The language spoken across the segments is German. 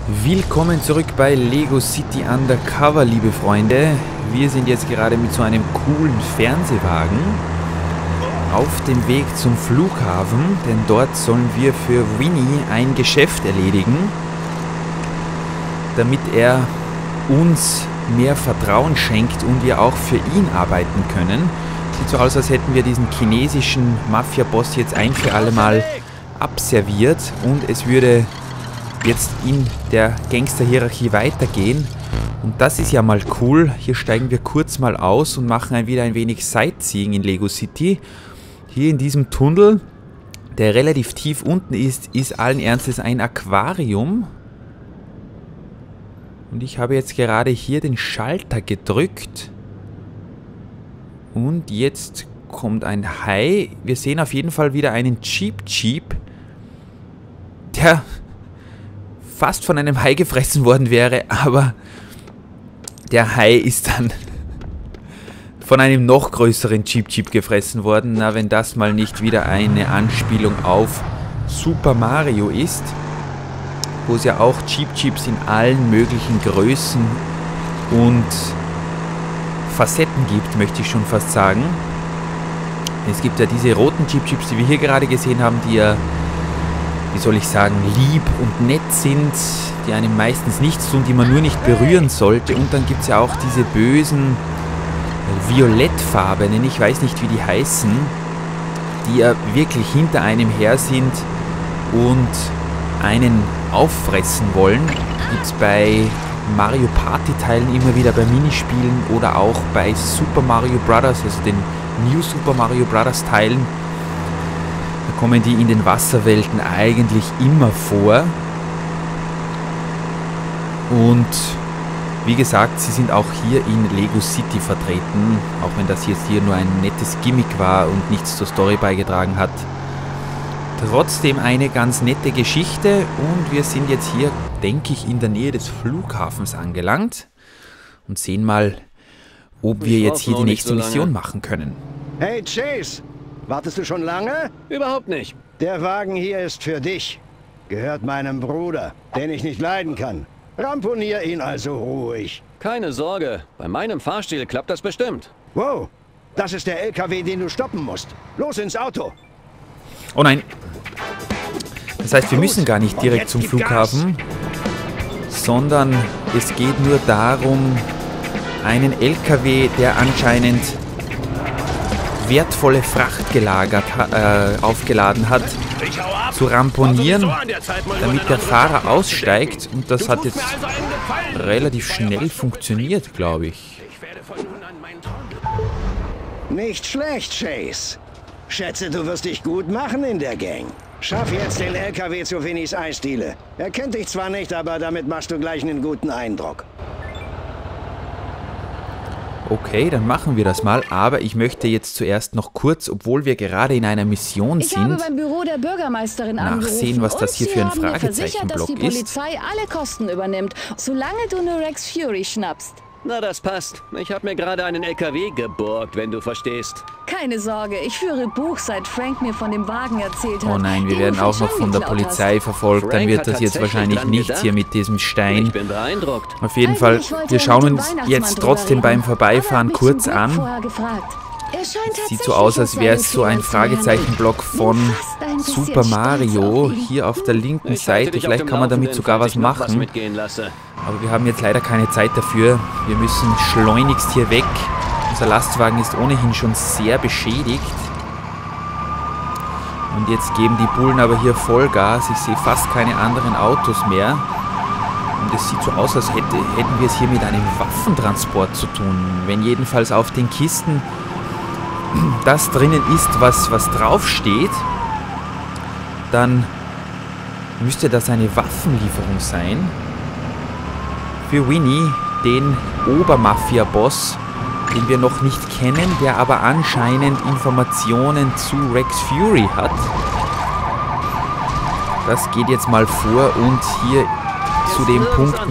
Willkommen zurück bei Lego City Undercover, liebe Freunde. Wir sind jetzt gerade mit so einem coolen Fernsehwagen auf dem Weg zum Flughafen, denn dort sollen wir für Winnie ein Geschäft erledigen, damit er uns mehr Vertrauen schenkt und wir auch für ihn arbeiten können. Sieht so aus, als hätten wir diesen chinesischen Mafia-Boss jetzt ein für alle Mal abserviert und es würde jetzt in der Gangster-Hierarchie weitergehen. Und das ist ja mal cool. Hier steigen wir kurz mal aus und machen wieder ein wenig Sightseeing in Lego City. Hier in diesem Tunnel, der relativ tief unten ist allen Ernstes ein Aquarium. Und ich habe jetzt gerade hier den Schalter gedrückt. Und jetzt kommt ein Hai. Wir sehen auf jeden Fall wieder einen Jeep, der fast von einem Hai gefressen worden wäre, aber der Hai ist dann von einem noch größeren Jeep gefressen worden. Na, wenn das mal nicht wieder eine Anspielung auf Super Mario ist, wo es ja auch Jeeps in allen möglichen Größen und Facetten gibt, möchte ich schon fast sagen. Es gibt ja diese roten Jeeps, die wir hier gerade gesehen haben, die ja, wie soll ich sagen, lieb und nett sind, die einem meistens nichts tun, die man nur nicht berühren sollte. Und dann gibt es ja auch diese bösen, violettfarbenen, ich weiß nicht wie die heißen, die ja wirklich hinter einem her sind und einen auffressen wollen. Gibt es bei Mario Party Teilen immer wieder, bei Minispielen oder auch bei Super Mario Bros., also den New Super Mario Bros. Teilen. Da kommen die in den Wasserwelten eigentlich immer vor. Und wie gesagt, sie sind auch hier in Lego City vertreten, auch wenn das jetzt hier nur ein nettes Gimmick war und nichts zur Story beigetragen hat. Trotzdem eine ganz nette Geschichte und wir sind jetzt hier, denke ich, in der Nähe des Flughafens angelangt und sehen mal, ob wir jetzt hier die nächste Mission machen können. Hey Chase, wartest du schon lange? Überhaupt nicht. Der Wagen hier ist für dich. Gehört meinem Bruder, den ich nicht leiden kann. Ramponier ihn also ruhig. Keine Sorge, bei meinem Fahrstil klappt das bestimmt. Wow, das ist der LKW, den du stoppen musst. Los ins Auto. Oh nein. Das heißt, wir müssen gar nicht direkt zum Flughafen, sondern es geht nur darum, einen LKW, der anscheinend wertvolle Fracht aufgeladen hat, zu ramponieren, damit der Fahrer aussteigt. Und das hat jetzt relativ schnell funktioniert, glaube ich. Nicht schlecht, Chase. Schätze, du wirst dich gut machen in der Gang. Schaff jetzt den LKW zu Winnies Eisdiele. Er kennt dich zwar nicht, aber damit machst du gleich einen guten Eindruck. Okay, dann machen wir das mal, aber ich möchte jetzt zuerst noch kurz, obwohl wir gerade in einer Mission sind, ich habe beim Büro der Bürgermeisterin nachsehen, was das hier für ein Fragezeichenblock dass die Polizei alle Kosten übernimmt, solange du nur Rex Fury schnappst. Na, das passt. Ich habe mir gerade einen LKW geborgt, wenn du verstehst. Keine Sorge, ich führe Buch, seit Frank mir von dem Wagen erzählt hat. Oh nein, wir werden auch noch von der Polizei verfolgt. Dann wird das jetzt wahrscheinlich nichts hier mit diesem Stein. Ich bin beeindruckt. Auf jeden Fall, wir schauen uns jetzt trotzdem beim Vorbeifahren kurz an. Sieht so aus, als wäre es so ein Fragezeichenblock von Super Mario hier auf der linken Seite. Vielleicht kann man damit sogar was machen. Aber wir haben jetzt leider keine Zeit dafür. Wir müssen schleunigst hier weg. Unser Lastwagen ist ohnehin schon sehr beschädigt. Und jetzt geben die Bullen aber hier Vollgas. Ich sehe fast keine anderen Autos mehr. Und es sieht so aus, als hätten wir es hier mit einem Waffentransport zu tun. Wenn jedenfalls auf den Kisten das drinnen ist, was draufsteht, dann müsste das eine Waffenlieferung sein. Für Winnie, den Obermafia-Boss, den wir noch nicht kennen, der aber anscheinend Informationen zu Rex Fury hat. Das geht jetzt mal vor und hier zu dem Punkt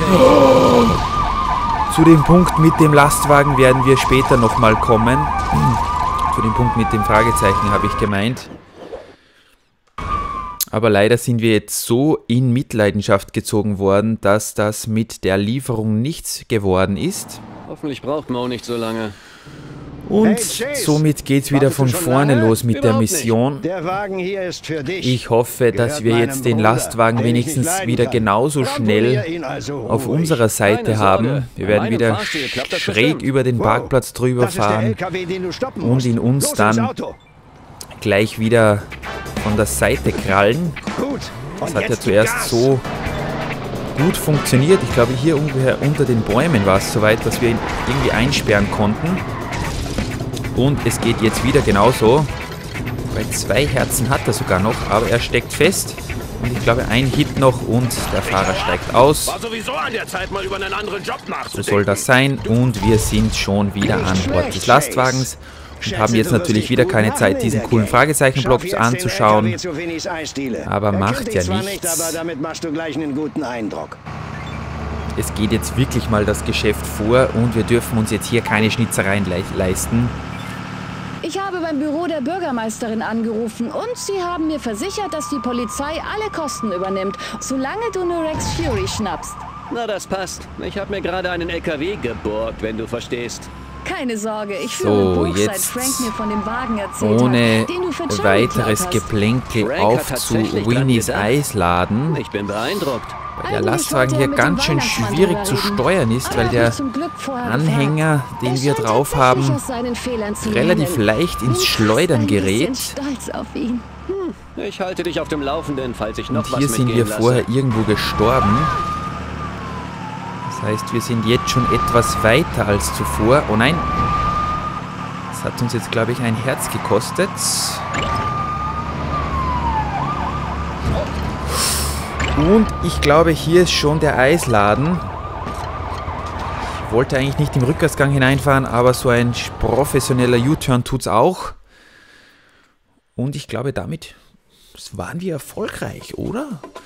mit dem Lastwagen werden wir später nochmal kommen. Zu dem Punkt mit dem Fragezeichen habe ich gemeint. Aber leider sind wir jetzt so in Mitleidenschaft gezogen worden, dass das mit der Lieferung nichts geworden ist. Hoffentlich braucht Mo nicht so lange. Und Hey, Chase, somit geht es wieder wartest von du schon vorne lange? los mit der Überhaupt nicht. Mission. Der Wagen hier ist für dich. Ich hoffe, dass Gehört wir meinem jetzt den Bruder, Lastwagen den ich nicht wenigstens leiden wieder kann. genauso Kontrollier schnell ihn also auf ruhig. unserer Seite Keine haben. Sorge. Wir werden Mit meinem wieder Fahrstil klappt das schräg bestimmt. über den Wow, Parkplatz drüber das ist der fahren LKW, den du stoppen und musst. ihn uns Los ins dann Auto. gleich wieder von der Seite krallen. Gut. Das Und hat ja jetzt zuerst Gas. so gut funktioniert. Ich glaube, hier ungefähr unter den Bäumen war es soweit, dass wir ihn irgendwie einsperren konnten. Und es geht jetzt wieder genauso. Bei 2 Herzen hat er sogar noch, aber er steckt fest. Und ich glaube, ein Hit noch und der Fahrer steigt aus. War sowieso an der Zeit, mal über einen anderen Job nachzudenken. So soll das sein. Und wir sind schon wieder an Bord des Lastwagens. Und haben jetzt natürlich wieder keine Zeit, diesen coolen Fragezeichenblock anzuschauen. Aber macht ja nichts. Aber damit machst du gleich einen guten Eindruck. Es geht jetzt wirklich mal das Geschäft vor und wir dürfen uns jetzt hier keine Schnitzereien leisten. Ich habe beim Büro der Bürgermeisterin angerufen und sie haben mir versichert, dass die Polizei alle Kosten übernimmt, solange du nur Rex Fury schnappst. Na, das passt. Ich habe mir gerade einen LKW geborgt, wenn du verstehst. Keine Sorge, ich So, führe Buch, seit jetzt Frank mir von dem Wagen erzählt ohne hat, den du für Charlie weiteres geklaut hast. Geplänkel Frank auf hat zu tatsächlich dran Winnies gedacht. Eisladen. Ich bin beeindruckt. Weil der Eigentlich Lastwagen wollte er hier mit dem ganz schön Weihnachtsmann schwierig drüber zu reden. steuern ist, Aber weil er hat der mich zum Glück vorher Anhänger, gefragt. den Er wir scheint drauf tatsächlich haben, aus seinen Fehlern zu relativ lernen. leicht ins Bin fast Schleudern ein bisschen gerät. stolz auf ihn. Ich halte dich auf dem Laufenden, falls ich noch Und was hier sind wir mitgehen lasse. vorher irgendwo gestorben. Das heißt, wir sind jetzt schon etwas weiter als zuvor. Oh nein! Das hat uns jetzt, glaube ich, ein Herz gekostet. Und ich glaube, hier ist schon der Eisladen. Ich wollte eigentlich nicht im Rückwärtsgang hineinfahren, aber so ein professioneller U-Turn tut's auch. Und ich glaube, damit waren wir erfolgreich, oder?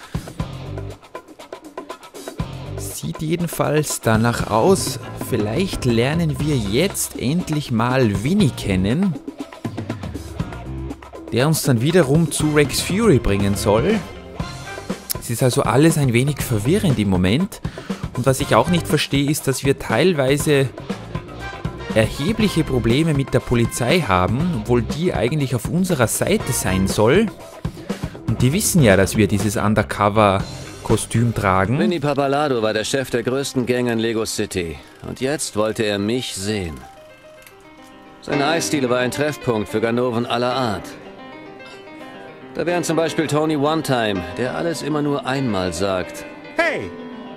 Sieht jedenfalls danach aus. Vielleicht lernen wir jetzt endlich mal Winnie kennen, der uns dann wiederum zu Rex Fury bringen soll. Es ist also alles ein wenig verwirrend im Moment. Und was ich auch nicht verstehe, ist, dass wir teilweise erhebliche Probleme mit der Polizei haben, obwohl die eigentlich auf unserer Seite sein soll. Und die wissen ja, dass wir dieses Undercover-Kostüm tragen. Vinny Pappalardo war der Chef der größten Gang in Lego City. Und jetzt wollte er mich sehen. Seine Eisdiele war ein Treffpunkt für Ganoven aller Art. Da wären zum Beispiel Tony One-Time, der alles immer nur einmal sagt. Hey!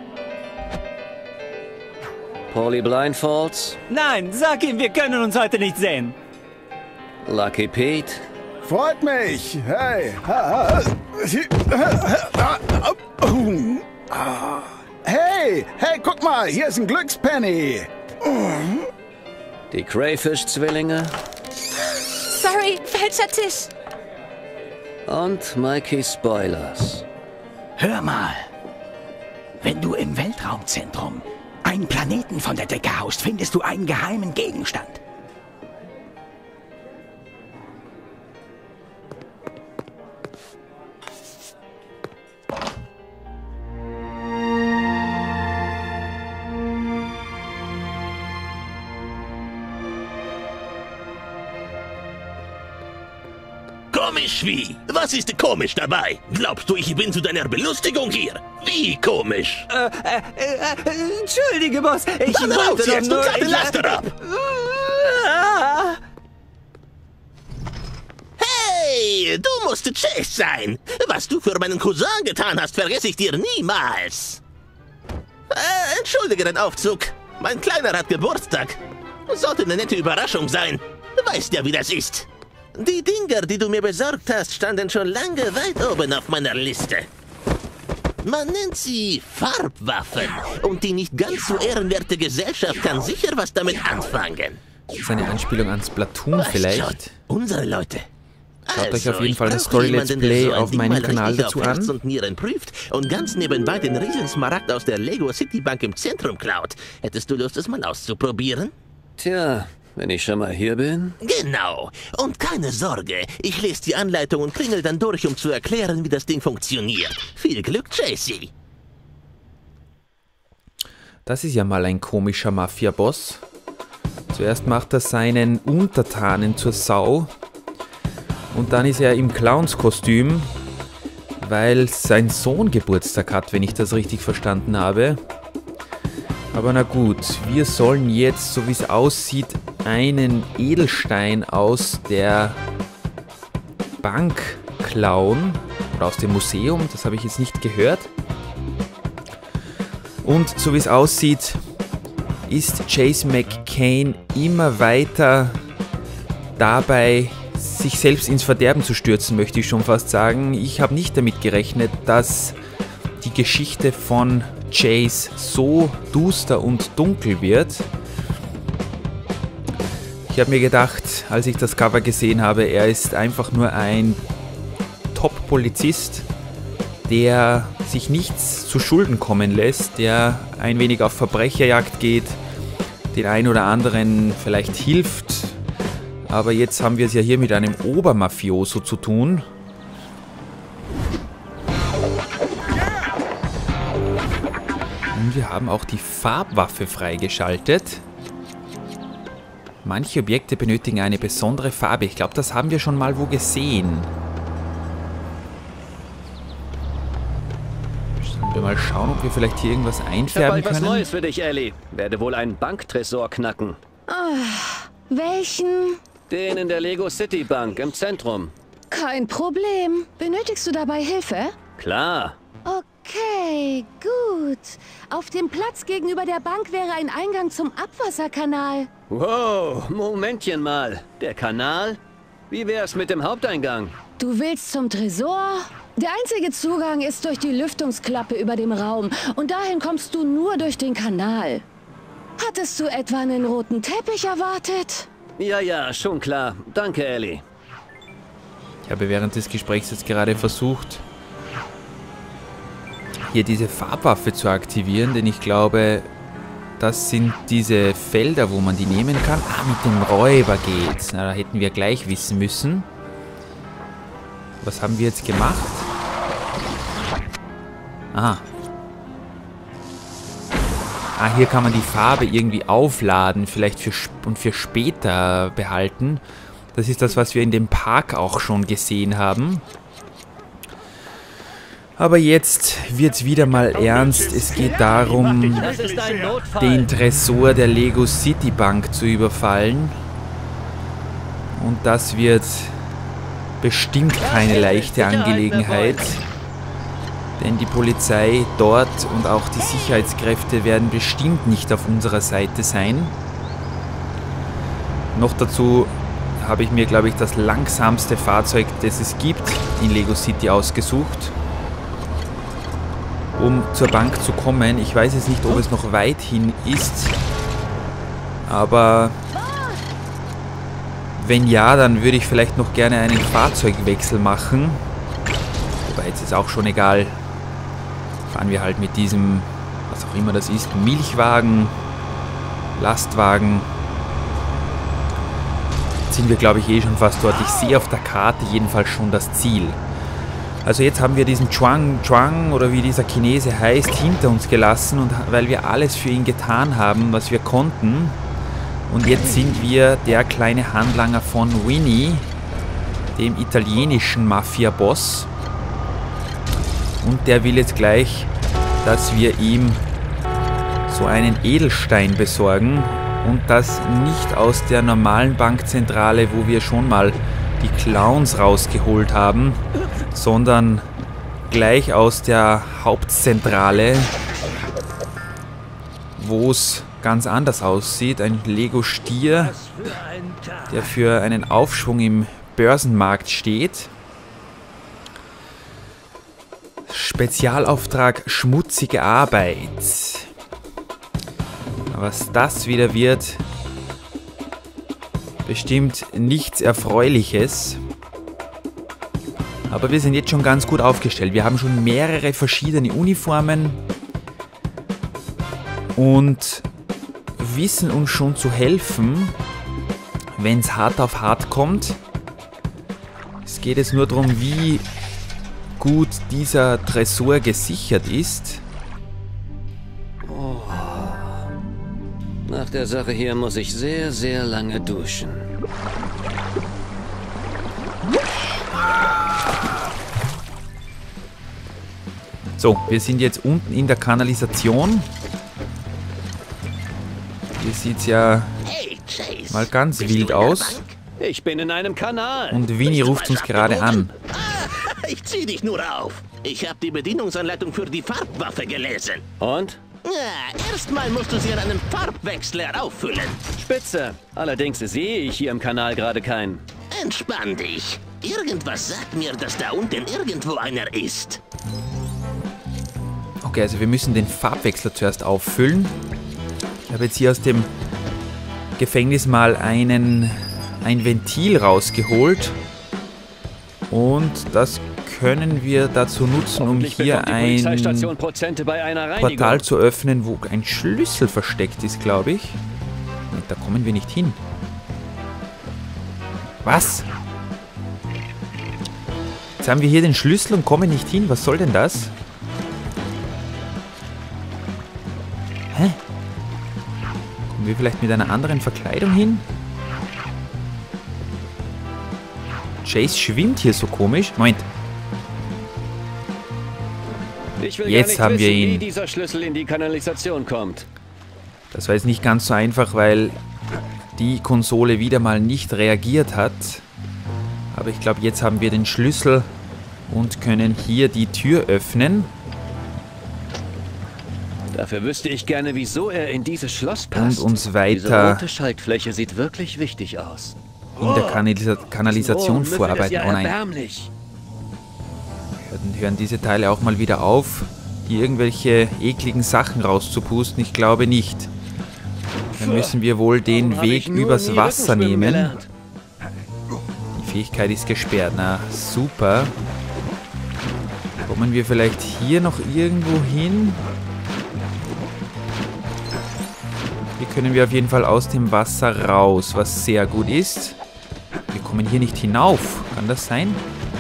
Paulie Blindfolds, Nein, sag ihm, wir können uns heute nicht sehen. Lucky Pete, Freut mich. Hey. Hey, guck mal, hier ist ein Glückspenny. die Crayfish-Zwillinge Sorry, falscher Tisch. und Mikey Spoilers. Hör mal. Wenn du im Weltraumzentrum einen Planeten von der Decke haust, findest du einen geheimen Gegenstand. Komisch wie? Was ist komisch dabei? Glaubst du, ich bin zu deiner Belustigung hier? Wie komisch? Entschuldige, Boss. Ich Dann raus wollte doch jetzt und nur... sag den Laster ab! Hey, du musst Chase sein. Was du für meinen Cousin getan hast, vergesse ich dir niemals. Entschuldige den Aufzug. Mein Kleiner hat Geburtstag. Sollte eine nette Überraschung sein. Du weißt ja, wie das ist. Die Dinger, die du mir besorgt hast, standen schon lange weit oben auf meiner Liste. Man nennt sie Farbwaffen. Und die nicht ganz so ehrenwerte Gesellschaft kann sicher was damit anfangen. Das ist eine Anspielung an Splatoon Weißt vielleicht. schon, unsere Leute. Schaut euch auf jeden ich Fall ein brauche Story-Let's jemanden, der Play so ein auf Ding meinem mal Kanal richtig dazu auf Herz an. und Nieren prüft und ganz nebenbei den Riesensmaragd aus der Lego City Bank im Zentrum klaut. Hättest du Lust, es mal auszuprobieren? Tja, wenn ich schon mal hier bin? Genau. Und keine Sorge, ich lese die Anleitung und klingel dann durch, um zu erklären, wie das Ding funktioniert. Viel Glück, Chasey. Das ist ja mal ein komischer Mafia-Boss. Zuerst macht er seinen Untertanen zur Sau. Und dann ist er im Clownskostüm, weil sein Sohn Geburtstag hat, wenn ich das richtig verstanden habe. Aber na gut, wir sollen jetzt, so wie es aussieht, einen Edelstein aus der Bank klauen. Oder aus dem Museum, das habe ich jetzt nicht gehört. Und so wie es aussieht, ist Chase McCain immer weiter dabei, sich selbst ins Verderben zu stürzen, möchte ich schon fast sagen. Ich habe nicht damit gerechnet, dass die Geschichte von Chase so duster und dunkel wird. Ich habe mir gedacht, als ich das Cover gesehen habe, er ist einfach nur ein Top-Polizist, der sich nichts zu Schulden kommen lässt, der ein wenig auf Verbrecherjagd geht, den einen oder anderen vielleicht hilft. Aber jetzt haben wir es ja hier mit einem Obermafioso zu tun. Und wir haben auch die Farbwaffe freigeschaltet. Manche Objekte benötigen eine besondere Farbe. Ich glaube, das haben wir schon mal wo gesehen. Sollen wir mal schauen, ob wir vielleicht hier irgendwas einfärben können? Was Neues für dich, Ellie. Werde wohl einen Banktresor knacken. Welchen? Den in der Lego City Bank im Zentrum. Kein Problem. Benötigst du dabei Hilfe? Klar. Okay, gut. Auf dem Platz gegenüber der Bank wäre ein Eingang zum Abwasserkanal. Wow, Momentchen mal. Der Kanal? Wie wär's mit dem Haupteingang? Du willst zum Tresor? Der einzige Zugang ist durch die Lüftungsklappe über dem Raum. Und dahin kommst du nur durch den Kanal. Hattest du etwa einen roten Teppich erwartet? Ja, schon klar. Danke, Ellie. Ich habe während des Gesprächs jetzt gerade versucht, hier diese Farbwaffe zu aktivieren, denn ich glaube, das sind diese Felder, wo man die nehmen kann. Ah, mit dem Räuber geht's. Na, da hätten wir gleich wissen müssen. Was haben wir jetzt gemacht? Aha. Ah, hier kann man die Farbe irgendwie aufladen, vielleicht für später behalten. Das ist das, was wir in dem Park auch schon gesehen haben. Aber jetzt wird es wieder mal ernst. Es geht darum, den Tresor der Lego City Bank zu überfallen. Und das wird bestimmt keine leichte Angelegenheit. Denn die Polizei dort und auch die Sicherheitskräfte werden bestimmt nicht auf unserer Seite sein. Noch dazu habe ich mir, glaube ich, das langsamste Fahrzeug, das es gibt, in Lego City ausgesucht, um zur Bank zu kommen. Ich weiß jetzt nicht, ob es noch weit hin ist, aber wenn ja, dann würde ich vielleicht noch gerne einen Fahrzeugwechsel machen. Wobei, jetzt ist auch schon egal. Fahren wir halt mit diesem, was auch immer das ist, Milchwagen, Lastwagen. Jetzt sind wir, glaube ich, eh schon fast dort. Ich sehe auf der Karte jedenfalls schon das Ziel. Also jetzt haben wir diesen Chuang oder wie dieser Chinese heißt, hinter uns gelassen, und weil wir alles für ihn getan haben, was wir konnten. Und jetzt sind wir der kleine Handlanger von Winnie, dem italienischen Mafia-Boss. Und der will jetzt gleich, dass wir ihm so einen Edelstein besorgen. Und das nicht aus der normalen Bankzentrale, wo wir schon mal die Clowns rausgeholt haben, sondern gleich aus der Hauptzentrale, wo es ganz anders aussieht. Ein Lego-Stier, der für einen Aufschwung im Börsenmarkt steht. Spezialauftrag schmutzige Arbeit. Was das wieder wird, bestimmt nichts Erfreuliches. Aber wir sind jetzt schon ganz gut aufgestellt. Wir haben schon mehrere verschiedene Uniformen und wissen uns schon zu helfen. wenn es hart auf hart kommt. Es geht jetzt nur darum, wie gut dieser Tresor gesichert ist. Oh. Nach der Sache hier muss ich sehr, sehr lange duschen. So, wir sind jetzt unten in der Kanalisation. Hier sieht es ja mal ganz wild aus. Ich bin in einem Kanal. Und Winnie ruft uns gerade an. Ich zieh dich nur auf. Ich habe die Bedienungsanleitung für die Farbwaffe gelesen. Und? Ja, erstmal musst du sie an einem Farbwechsler auffüllen. Spitze. Allerdings sehe ich hier im Kanal gerade keinen. Entspann dich. Irgendwas sagt mir, dass da unten irgendwo einer ist. Okay, also wir müssen den Farbwechsler zuerst auffüllen. Ich habe jetzt hier aus dem Gefängnis mal ein Ventil rausgeholt. Und das können wir dazu nutzen, um hier ein Portal zu öffnen, wo ein Schlüssel versteckt ist, glaube ich. Da kommen wir nicht hin. Was? Jetzt haben wir hier den Schlüssel und kommen nicht hin. Was soll denn das? Hä? Kommen wir vielleicht mit einer anderen Verkleidung hin? Chase schwimmt hier so komisch. Moment. Jetzt haben wir ihn. Wie dieser Schlüssel in die Kanalisation kommt. Das war jetzt nicht ganz so einfach, weil die Konsole wieder mal nicht reagiert hat. Aber ich glaube, jetzt haben wir den Schlüssel und können hier die Tür öffnen. Dafür wüsste ich gerne, wieso er in dieses Schloss passt. Und uns weiter Diese rote Schaltfläche sieht wirklich wichtig aus. in der Kanalisation vorarbeiten. Ja, oh nein. Hören diese Teile auch mal wieder auf, hier irgendwelche ekligen Sachen rauszupusten? Ich glaube nicht. Dann müssen wir wohl den Weg übers Wasser nehmen. Die Fähigkeit ist gesperrt. Na, super. Kommen wir vielleicht hier noch irgendwo hin? Hier können wir auf jeden Fall aus dem Wasser raus, was sehr gut ist. Wir kommen hier nicht hinauf. Kann das sein?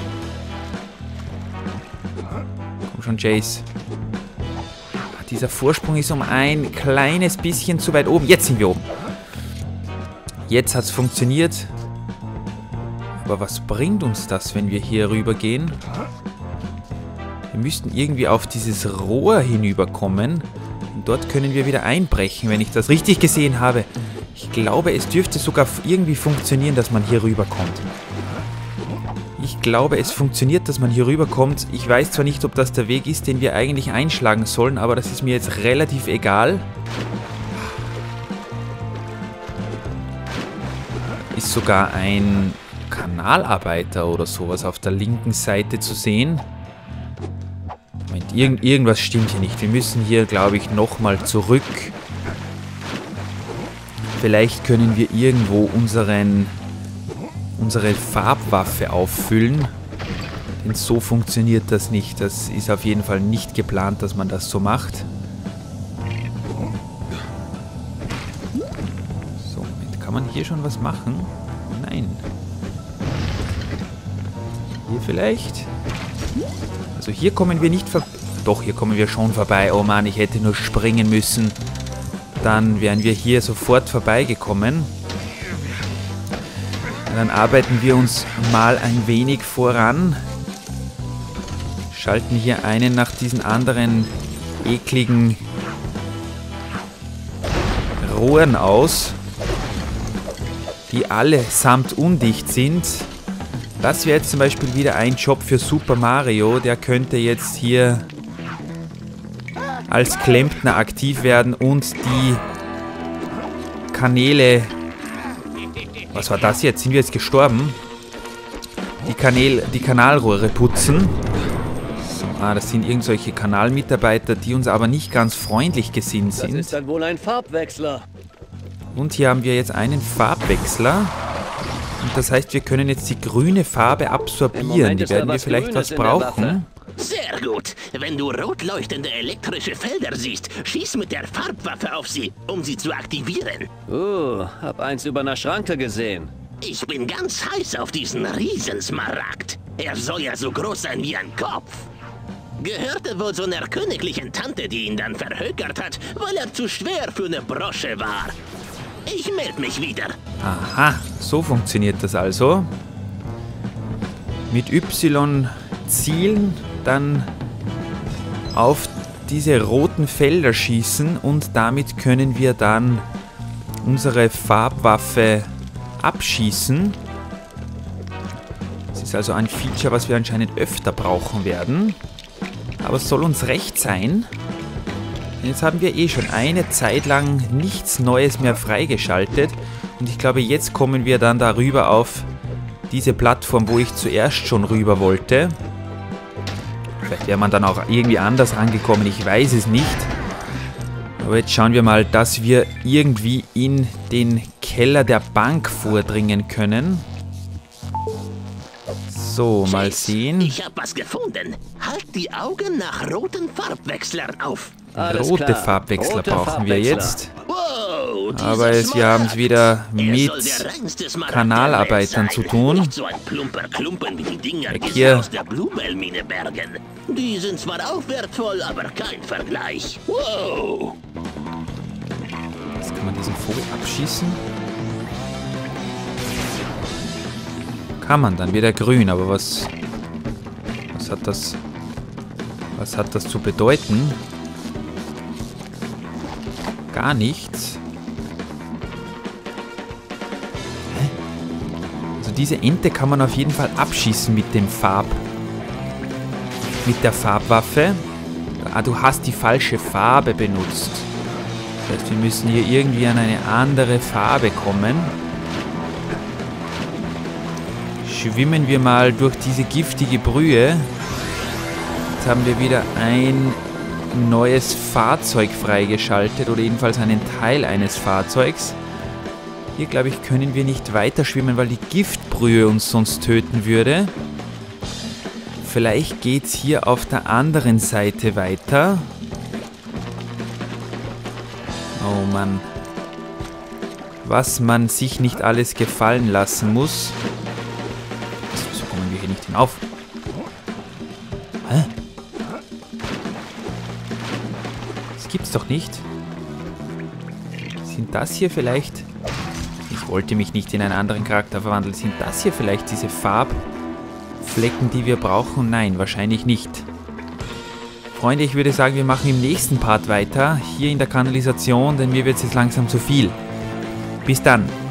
Komm schon, Chase. Dieser Vorsprung ist um ein kleines bisschen zu weit oben. Jetzt sind wir oben. Jetzt hat es funktioniert. Aber was bringt uns das, wenn wir hier rüber gehen? Wir müssten irgendwie auf dieses Rohr hinüberkommen. Und dort können wir wieder einbrechen, wenn ich das richtig gesehen habe. Ich glaube, es dürfte sogar irgendwie funktionieren, dass man hier rüberkommt. Ich glaube, es funktioniert, dass man hier rüberkommt. Ich weiß zwar nicht, ob das der Weg ist, den wir eigentlich einschlagen sollen, aber das ist mir jetzt relativ egal. Ist sogar ein Kanalarbeiter oder sowas auf der linken Seite zu sehen. Moment, irgendwas stimmt hier nicht. Wir müssen hier, glaube ich, nochmal zurück. Vielleicht können wir irgendwo unsere Farbwaffe auffüllen. Denn so funktioniert das nicht. Das ist auf jeden Fall nicht geplant, dass man das so macht. So, Moment, kann man hier schon was machen? Nein. Hier vielleicht? Also hier kommen wir nicht vorbei. Doch, hier kommen wir schon vorbei. Oh Mann, ich hätte nur springen müssen. Dann wären wir hier sofort vorbeigekommen. Dann arbeiten wir uns mal ein wenig voran. Schalten hier einen nach diesen anderen ekligen Rohren aus, die allesamt undicht sind. Das wäre jetzt zum Beispiel wieder ein Job für Super Mario. Der könnte jetzt hier als Klempner aktiv werden und die Kanäle... Was war das jetzt? Sind wir jetzt gestorben? Die Kanalrohre putzen. So, das sind irgendwelche Kanalmitarbeiter, die uns aber nicht ganz freundlich gesinnt sind. Das ist dann wohl ein Farbwechsler. Und hier haben wir jetzt einen Farbwechsler. Und das heißt, wir können jetzt die grüne Farbe absorbieren. Die werden wir vielleicht was brauchen. Sehr gut. Wenn du rot leuchtende elektrische Felder siehst, schieß mit der Farbwaffe auf sie, um sie zu aktivieren. Hab eins über einer Schranke gesehen. Ich bin ganz heiß auf diesen Riesensmaragd. Er soll ja so groß sein wie ein Kopf. Gehörte wohl so einer königlichen Tante, die ihn dann verhökert hat, weil er zu schwer für eine Brosche war. Ich melde mich wieder. Aha, so funktioniert das also. Mit Y zielen, dann auf diese roten Felder schießen und damit können wir dann unsere Farbwaffe abschießen. Das ist also ein Feature, was wir anscheinend öfter brauchen werden. Aber es soll uns recht sein. Jetzt haben wir eh schon eine Zeit lang nichts Neues mehr freigeschaltet. Und ich glaube, jetzt kommen wir dann darüber auf diese Plattform, wo ich zuerst schon rüber wollte. Vielleicht wäre man dann auch irgendwie anders rangekommen, ich weiß es nicht. Aber jetzt schauen wir mal, dass wir irgendwie in den Keller der Bank vordringen können. So, mal sehen. Ich habe was gefunden. Halt die Augen nach roten Farbwechslern auf. Rote Farbwechsler brauchen wir jetzt. Wow, aber wir haben es wieder mit Kanalarbeitern zu tun. Nicht so ein plumper Klumpen wie die Dinger, die sie hier aus der Bluebell-Mine bergen. Die sind zwar auch wertvoll, aber kein Vergleich. Wow. Jetzt kann man diesen Vogel abschießen. Kann man, dann wird er grün, aber was hat das zu bedeuten? Gar nichts. Hä? Also diese Ente kann man auf jeden Fall abschießen mit der Farbwaffe. Ah, du hast die falsche Farbe benutzt. Das heißt, wir müssen hier irgendwie an eine andere Farbe kommen. Schwimmen wir mal durch diese giftige Brühe. Jetzt haben wir wieder ein neues Fahrzeug freigeschaltet oder jedenfalls einen Teil eines Fahrzeugs. Hier, glaube ich, können wir nicht weiter schwimmen, weil die Giftbrühe uns sonst töten würde. Vielleicht geht es hier auf der anderen Seite weiter. Oh Mann. Was man sich nicht alles gefallen lassen muss. So kommen wir hier nicht hinauf. Hä? Das gibt's doch nicht. Sind das hier vielleicht... Ich wollte mich nicht in einen anderen Charakter verwandeln. Sind das hier vielleicht diese Farbflecken, die wir brauchen? Nein, wahrscheinlich nicht. Freunde, ich würde sagen, wir machen im nächsten Part weiter. Hier in der Kanalisation, denn mir wird es jetzt langsam zu viel. Bis dann.